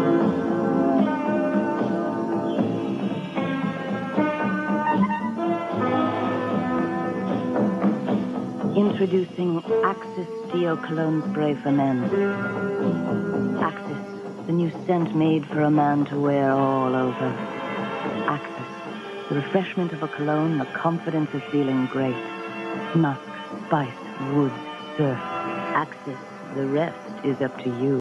Introducing Axis Steel Cologne Spray for Men. Axis, the new scent made for a man to wear all over. Axis, the refreshment of a cologne, the confidence of feeling great. Musk, spice, wood, surf. Axis, the rest is up to you.